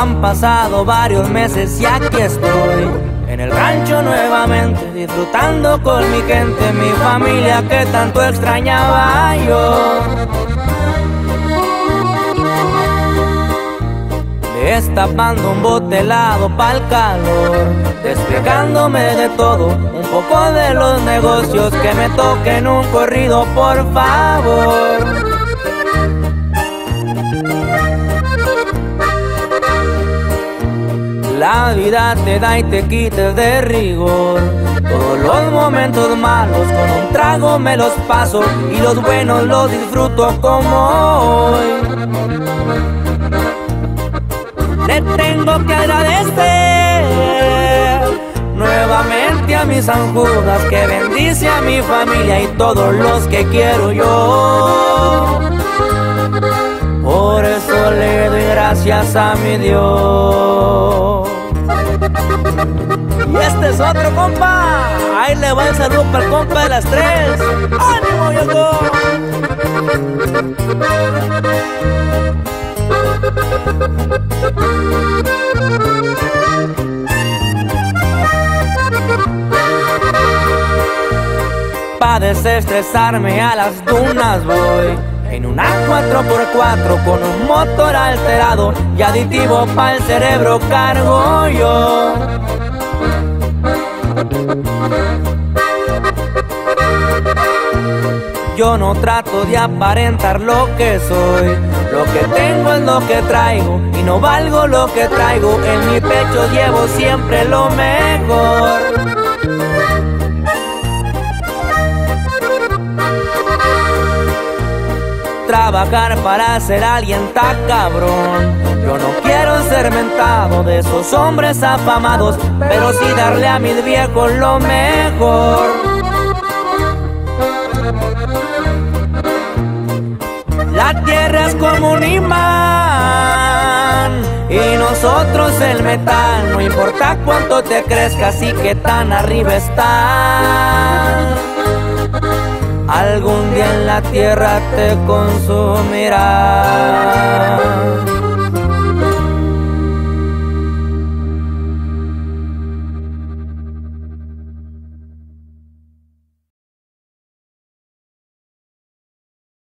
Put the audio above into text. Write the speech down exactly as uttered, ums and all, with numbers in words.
Han pasado varios meses y aquí estoy, en el rancho nuevamente, disfrutando con mi gente, mi familia que tanto extrañaba yo. Destapando un bote helado pa'l calor, desplegándome de todo, un poco de los negocios, que me toquen un corrido por favor. La vida te da y te quita de rigor, todos los momentos malos con un trago me los paso y los buenos los disfruto como hoy. Le tengo que agradecer nuevamente a mi San Judas, que bendice a mi familia y todos los que quiero yo. Por eso le doy gracias a mi Dios. Y este es otro compa, ahí le va el saludo para el compa de las tres. ¡Ánimo, viejo! Pa' desestresarme a las dunas voy, en una cuatro por cuatro con un motor alterado y aditivo pa'l cerebro cargo yo. Yo no trato de aparentar lo que soy, lo que tengo es lo que traigo y no valgo lo que traigo. En mi pecho llevo siempre lo mejor. Trabajar para ser alguien tan cabrón, yo no quiero ser mentado de esos hombres afamados, pero sí darle a mis viejos lo mejor. La tierra es como un imán y nosotros el metal, no importa cuánto te crezcas y que tan arriba estás, algún día en la tierra te consumirá.